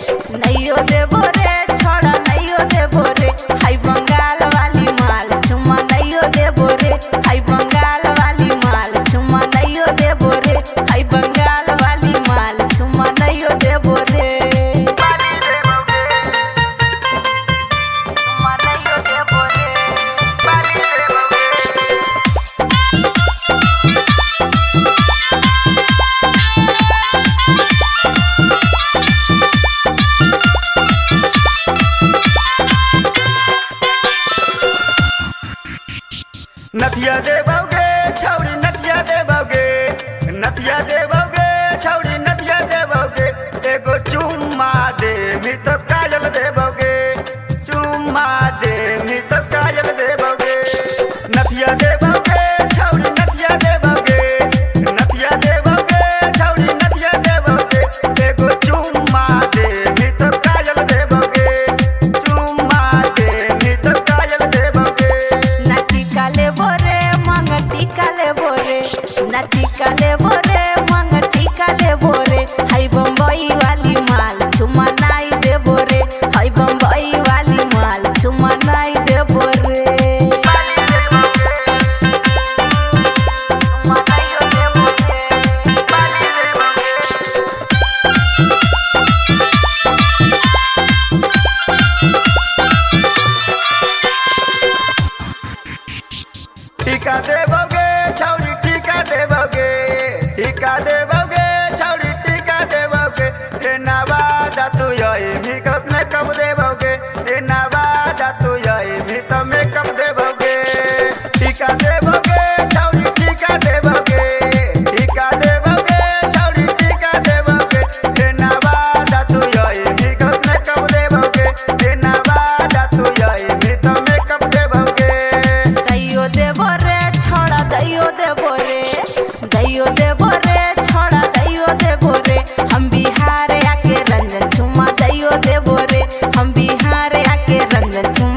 नैयो देबो रे छोड़ा नैयो देबो रे हाय बंगाल वाली माल चुम्मा नैयो देबो रे हाय बंगाल वाली माल चुम्मा नैयो देबो रे हाय बंगाल वाली माल चुम्मा नैयो देबो रे नथिया देबोगे छौरी नथिया देबोगे नथिया देबोगे छौरी नथिया देबोगे एगो चुम्मा दे मी तो काजल देबोगे चुम्मा दे मी तो काजल देबोगे नथिया देबोगे छौरी नथिया देबोगे नथिया देबोगे छौरी नथिया देबोगे एगो चुम्मा दे मी तो काजल देबोगे चुम्मा दे मी तो काजल देबोगे नथिका लेबो रे मंगटिका लेबो रे नथिका लेबो रे मंगटिका लेबो रे हाय बम्बई वाली माल चुम्मा नाई देबो रे हाय बम्बई वाली माल चुम्मा नाई देबो रे टीका देबोगे छौरी टीका देबोगे टीका देबोगे छौरी टीका देबोगे ए नवादा तू यही मेकअप में कब देबोगे ए नवादा तू यही मेकअप में कब देबोगे टीका देबोगे छौरी टीका देबोगे टीका देबोगे छौरी टीका देबोगे ए नवादा तू यही मेकअप में कब देबोगे ए नवादा तू यही मेकअप में कब देबोगे दैयो देबो रे छोड़ा दैयो देबो रे दैयो देबो रे छोड़ा दैयो देबो रे हम बिहार आके रंजन चुम्मा दैयो देबो रे हम बिहार आके रंजन चुम्मा